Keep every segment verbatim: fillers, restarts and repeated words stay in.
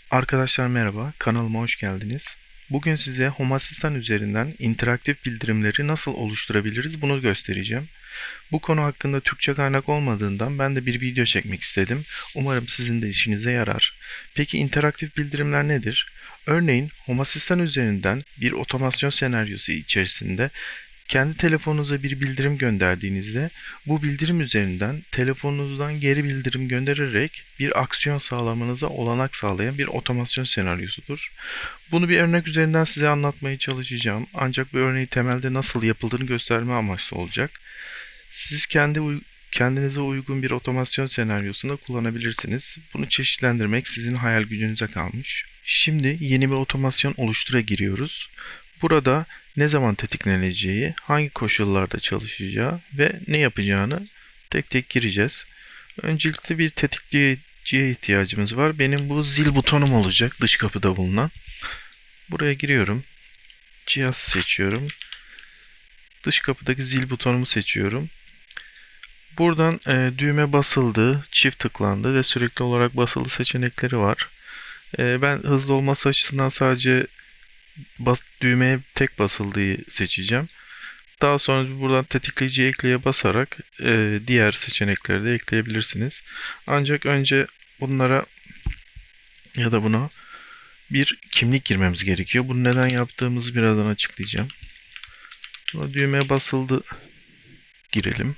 Arkadaşlar merhaba, kanalıma hoş geldiniz. Bugün size Home Assistant üzerinden interaktif bildirimleri nasıl oluşturabiliriz bunu göstereceğim. Bu konu hakkında Türkçe kaynak olmadığından ben de bir video çekmek istedim. Umarım sizin de işinize yarar. Peki interaktif bildirimler nedir? Örneğin Home Assistant üzerinden bir otomasyon senaryosu içerisinde kendi telefonunuza bir bildirim gönderdiğinizde bu bildirim üzerinden telefonunuzdan geri bildirim göndererek bir aksiyon sağlamanıza olanak sağlayan bir otomasyon senaryosudur. Bunu bir örnek üzerinden size anlatmaya çalışacağım. Ancak bu örneği temelde nasıl yapıldığını gösterme amaçlı olacak. Siz kendi uy- kendinize uygun bir otomasyon senaryosunda kullanabilirsiniz. Bunu çeşitlendirmek sizin hayal gücünüze kalmış. Şimdi yeni bir otomasyon oluştura giriyoruz. Burada ne zaman tetikleneceği, hangi koşullarda çalışacağı ve ne yapacağını tek tek gireceğiz. Öncelikle bir tetikleyiciye ihtiyacımız var. Benim bu zil butonum olacak dış kapıda bulunan. Buraya giriyorum. Cihaz seçiyorum. Dış kapıdaki zil butonumu seçiyorum. Buradan e, düğme basıldı, çift tıklandı ve sürekli olarak basılı seçenekleri var. E, ben hızlı olması açısından sadece bas, düğmeye tek basıldığı seçeceğim. Daha sonra buradan tetikleyici ekleye basarak e, diğer seçenekleri de ekleyebilirsiniz. Ancak önce bunlara ya da buna bir kimlik girmemiz gerekiyor. Bunu neden yaptığımızı birazdan açıklayacağım. Buna düğmeye basıldı girelim.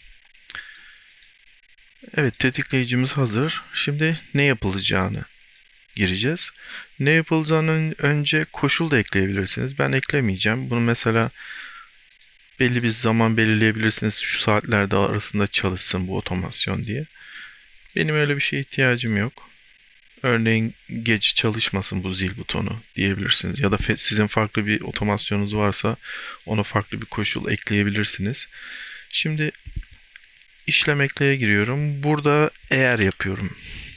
Evet, tetikleyicimiz hazır. Şimdi ne yapılacağını gireceğiz. Ne yapılacağını önce koşul da ekleyebilirsiniz. Ben eklemeyeceğim. Bunu mesela belli bir zaman belirleyebilirsiniz. Şu saatlerde arasında çalışsın bu otomasyon diye. Benim öyle bir şeye ihtiyacım yok. Örneğin gece çalışmasın bu zil butonu diyebilirsiniz. Ya da sizin farklı bir otomasyonunuz varsa ona farklı bir koşul ekleyebilirsiniz. Şimdi işlem ekleye giriyorum. Burada eğer yapıyorum.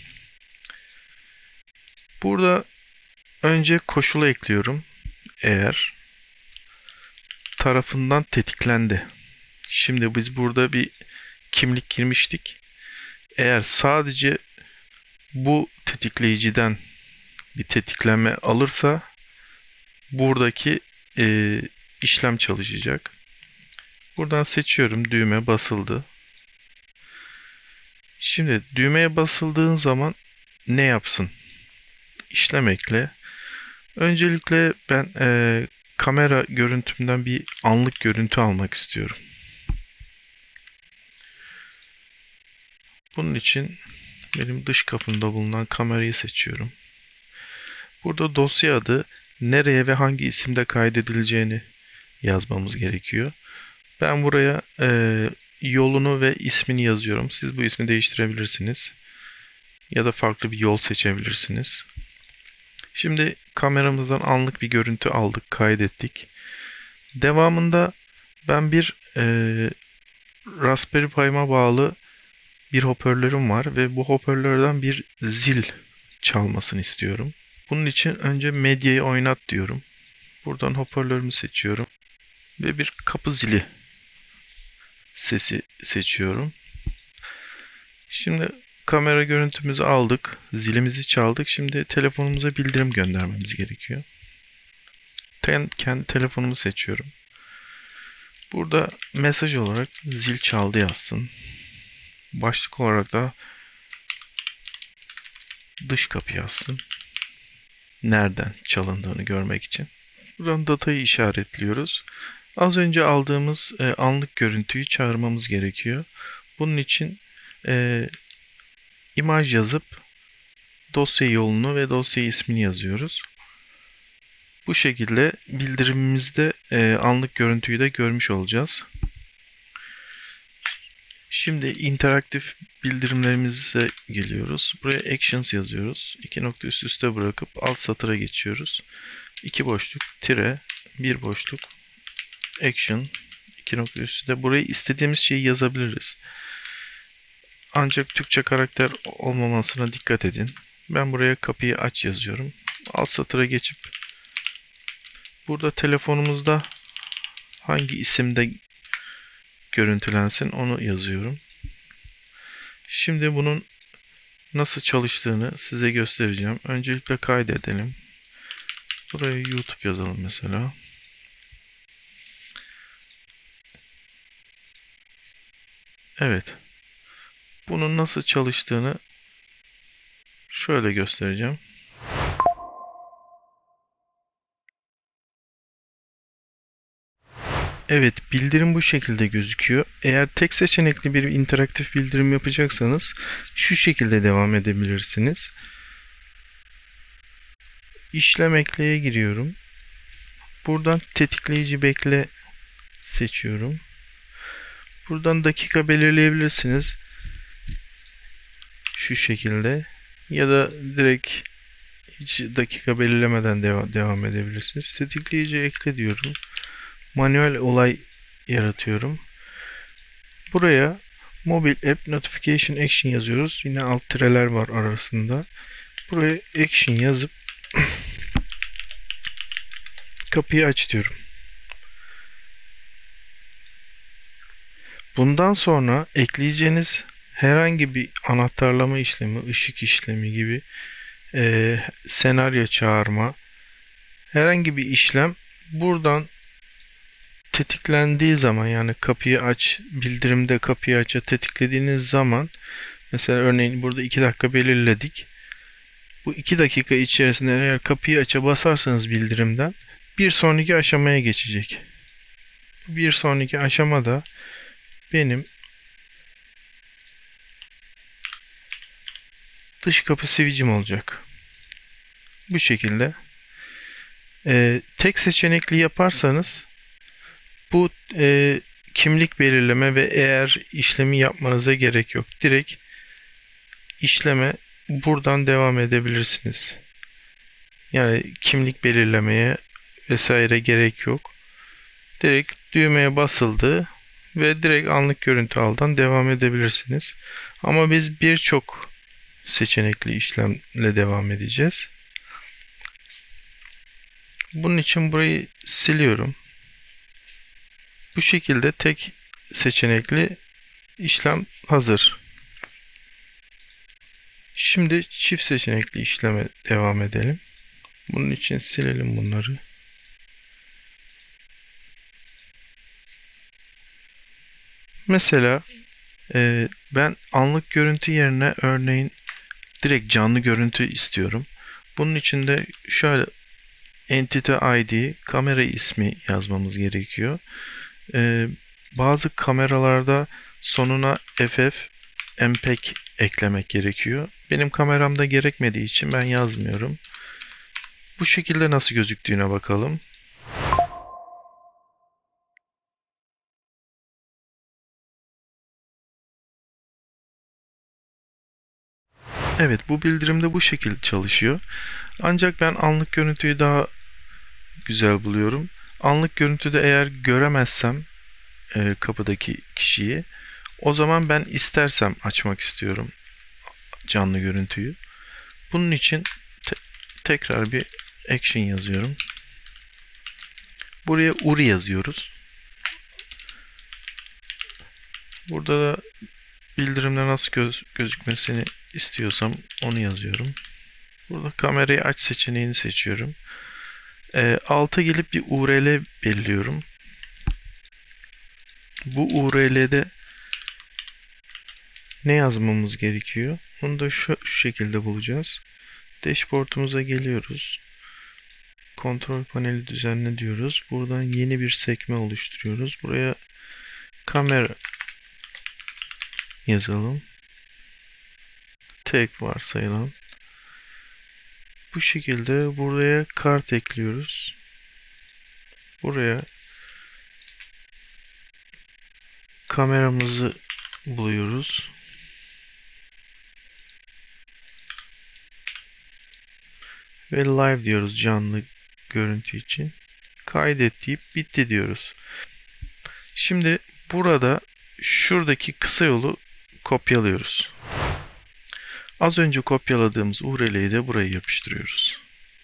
Burada önce koşulu ekliyorum. Eğer tarafından tetiklendi. Şimdi biz burada bir kimlik girmiştik. Eğer sadece bu tetikleyiciden bir tetiklenme alırsa buradaki e, işlem çalışacak. Buradan seçiyorum. Düğme basıldı. Şimdi düğmeye basıldığın zaman ne yapsın? İşlem ekle. Öncelikle ben e, kamera görüntümden bir anlık görüntü almak istiyorum. Bunun için benim dış kapımda bulunan kamerayı seçiyorum. Burada dosya adı nereye ve hangi isimde kaydedileceğini yazmamız gerekiyor. Ben buraya e, yolunu ve ismini yazıyorum. Siz bu ismi değiştirebilirsiniz. Ya da farklı bir yol seçebilirsiniz. Şimdi kameramızdan anlık bir görüntü aldık, kaydettik. Devamında ben bir e, Raspberry Pi'ma bağlı bir hoparlörüm var ve bu hoparlörden bir zil çalmasını istiyorum. Bunun için önce medyayı oynat diyorum. Buradan hoparlörümü seçiyorum ve bir kapı zili sesi seçiyorum. Şimdi kamera görüntümüzü aldık, zilimizi çaldık. Şimdi telefonumuza bildirim göndermemiz gerekiyor. Ben kendi telefonumu seçiyorum. Burada mesaj olarak zil çaldı yazsın. Başlık olarak da dış kapı yazsın. Nereden çalındığını görmek için. Buradan datayı işaretliyoruz. Az önce aldığımız e, anlık görüntüyü çağırmamız gerekiyor. Bunun için e, imaj yazıp dosya yolunu ve dosya ismini yazıyoruz. Bu şekilde bildirimimizde e, anlık görüntüyü de görmüş olacağız. Şimdi interaktif bildirimlerimize geliyoruz. Buraya actions yazıyoruz. İki nokta üst üste bırakıp alt satıra geçiyoruz. İki boşluk, tire, bir boşluk, action, iki nokta üst üste. Buraya istediğimiz şeyi yazabiliriz. Ancak Türkçe karakter olmamasına dikkat edin. Ben buraya kapıyı aç yazıyorum. Alt satıra geçip burada telefonumuzda hangi isimde görüntülensin onu yazıyorum. Şimdi bunun nasıl çalıştığını size göstereceğim. Öncelikle kaydedelim. Buraya YouTube yazalım mesela. Evet. Bunun nasıl çalıştığını şöyle göstereceğim. Evet, bildirim bu şekilde gözüküyor. Eğer tek seçenekli bir interaktif bildirim yapacaksanız şu şekilde devam edebilirsiniz. İşlem ekleye giriyorum. Buradan tetikleyici bekle seçiyorum. Buradan dakika belirleyebilirsiniz. Şu şekilde. Ya da direkt hiç dakika belirlemeden deva devam edebilirsiniz. Tetikleyici ekle diyorum. Manuel olay yaratıyorum. Buraya Mobile App Notification Action yazıyoruz. Yine alt tireler var arasında. Buraya Action yazıp kapıyı aç diyorum. Bundan sonra ekleyeceğiniz herhangi bir anahtarlama işlemi, ışık işlemi gibi e, senaryo çağırma, herhangi bir işlem buradan tetiklendiği zaman, yani kapıyı aç, bildirimde kapıyı aç'a tetiklediğiniz zaman, mesela örneğin burada iki dakika belirledik. Bu iki dakika içerisinde eğer kapıyı aç'a basarsanız bildirimden bir sonraki aşamaya geçecek. Bir sonraki aşamada benim dış kapı switch'im olacak. Bu şekilde. Ee, tek seçenekli yaparsanız bu e, kimlik belirleme ve eğer işlemi yapmanıza gerek yok. Direkt işleme buradan devam edebilirsiniz. Yani kimlik belirlemeye vesaire gerek yok. Direkt düğmeye basıldı ve direkt anlık görüntü aldan devam edebilirsiniz. Ama biz birçok seçenekli işlemle devam edeceğiz. Bunun için burayı siliyorum. Bu şekilde tek seçenekli işlem hazır. Şimdi çift seçenekli işleme devam edelim. Bunun için silelim bunları. Mesela e, ben anlık görüntü yerine örneğin direkt canlı görüntü istiyorum. Bunun için de şöyle Entity I D, kamera ismi yazmamız gerekiyor. Ee, bazı kameralarda sonuna F F, M P E G eklemek gerekiyor. Benim kameramda gerekmediği için ben yazmıyorum. Bu şekilde nasıl gözüktüğüne bakalım. Evet, bu bildirimde bu şekilde çalışıyor. Ancak ben anlık görüntüyü daha güzel buluyorum. Anlık görüntüde eğer göremezsem e, kapıdaki kişiyi, o zaman ben istersem açmak istiyorum canlı görüntüyü. Bunun için te tekrar bir action yazıyorum. Buraya U R I yazıyoruz. Burada da bildirimde nasıl göz gözükmesini istiyorsam onu yazıyorum. Burada kamerayı aç seçeneğini seçiyorum. E, alta gelip bir U R L belirliyorum. Bu U R L'de ne yazmamız gerekiyor? Onu da şu, şu şekilde bulacağız. Dashboard'umuza geliyoruz. Kontrol paneli düzenle diyoruz. Buradan yeni bir sekme oluşturuyoruz. Buraya kamera yazalım. Tek varsayılan. Bu şekilde buraya kart ekliyoruz. Buraya kameramızı buluyoruz. Ve live diyoruz canlı görüntü için. Kaydet deyip bitti diyoruz. Şimdi burada şuradaki kısa yolu kopyalıyoruz. Az önce kopyaladığımız U R L'yi de buraya yapıştırıyoruz.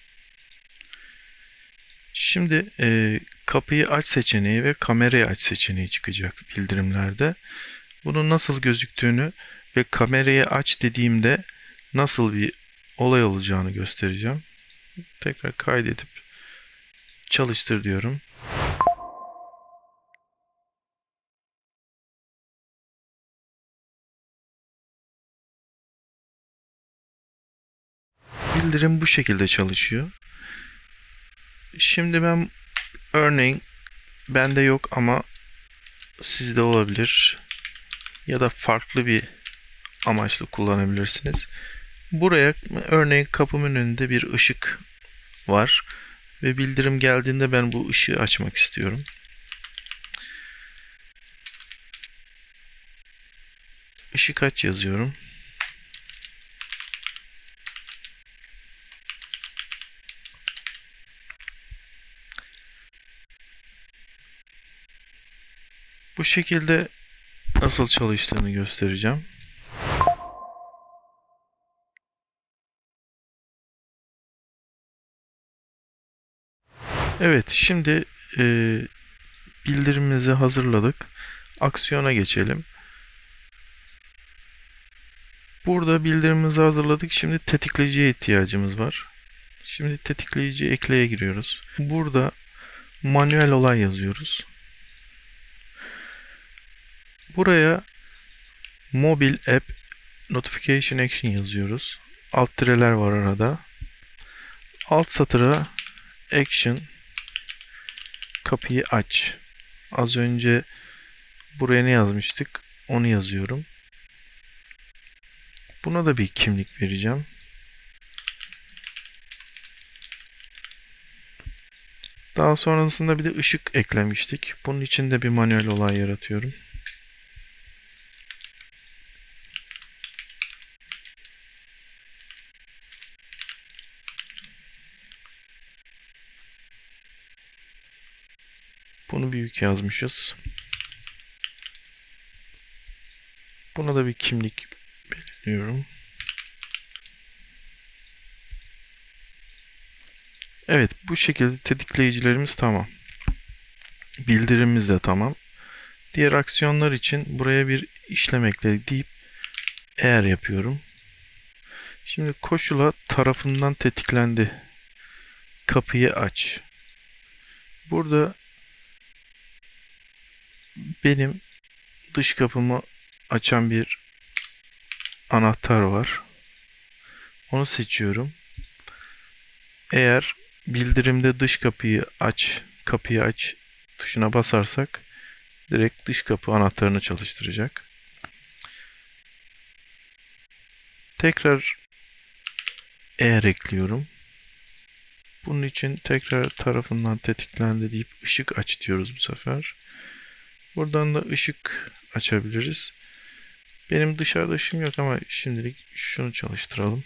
Şimdi e, kapıyı aç seçeneği ve kamerayı aç seçeneği çıkacak bildirimlerde. Bunun nasıl gözüktüğünü ve kamerayı aç dediğimde nasıl bir olay olacağını göstereceğim. Tekrar kaydedip çalıştır diyorum. Bildirim bu şekilde çalışıyor. Şimdi ben örneğin bende yok ama sizde olabilir ya da farklı bir amaçlı kullanabilirsiniz. Buraya örneğin kapımın önünde bir ışık var ve bildirim geldiğinde ben bu ışığı açmak istiyorum. Işık aç yazıyorum. Bu şekilde nasıl çalıştığını göstereceğim. Evet, şimdi e, bildirimimizi hazırladık. Aksiyona geçelim. Burada bildirimimizi hazırladık. Şimdi tetikleyiciye ihtiyacımız var. Şimdi tetikleyici ekleye giriyoruz. Burada manuel olay yazıyoruz. Buraya Mobile App Notification Action yazıyoruz. Alt tireler var arada. Alt satıra Action kapıyı aç. Az önce buraya ne yazmıştık? Onu yazıyorum. Buna da bir kimlik vereceğim. Daha sonrasında bir de ışık eklemiştik. Bunun için de bir manuel olay yaratıyorum. Bunu büyük yazmışız. Buna da bir kimlik belirliyorum. Evet, bu şekilde tetikleyicilerimiz tamam. Bildirimimiz de tamam. Diğer aksiyonlar için buraya bir işlem ekle deyip eğer yapıyorum. Şimdi koşula tarafından tetiklendi. Kapıyı aç. Burada benim dış kapımı açan bir anahtar var. Onu seçiyorum. Eğer bildirimde dış kapıyı aç, kapıyı aç tuşuna basarsak direkt dış kapı anahtarını çalıştıracak. Tekrar eğer ekliyorum. Bunun için tekrar tarafından tetiklendi deyip ışık aç diyoruz bu sefer. Buradan da ışık açabiliriz. Benim dışarıda ışığım yok ama şimdilik şunu çalıştıralım.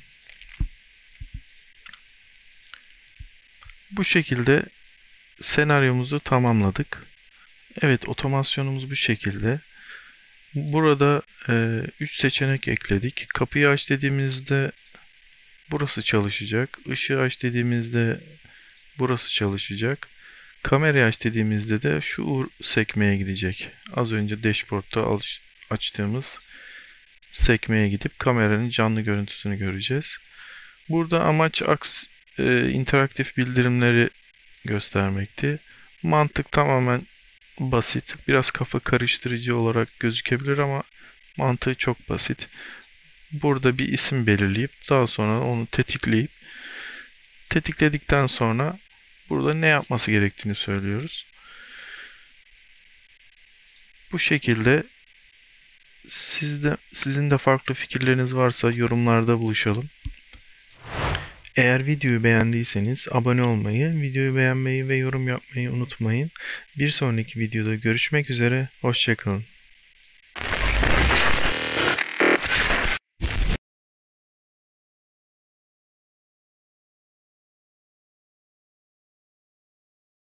Bu şekilde senaryomuzu tamamladık. Evet, otomasyonumuz bu şekilde. Burada üç seçenek ekledik. Kapıyı aç dediğimizde burası çalışacak. Işığı aç dediğimizde burası çalışacak. Kamerayı aç dediğimizde de şu sekmeye gidecek. Az önce dashboard'ta açtığımız sekmeye gidip kameranın canlı görüntüsünü göreceğiz. Burada amaç aks e, interaktif bildirimleri göstermekti. Mantık tamamen basit. Biraz kafa karıştırıcı olarak gözükebilir ama mantığı çok basit. Burada bir isim belirleyip daha sonra onu tetikleyip tetikledikten sonra burada ne yapması gerektiğini söylüyoruz. Bu şekilde sizde, sizin de farklı fikirleriniz varsa yorumlarda buluşalım. Eğer videoyu beğendiyseniz abone olmayı, videoyu beğenmeyi ve yorum yapmayı unutmayın. Bir sonraki videoda görüşmek üzere, hoşça kalın.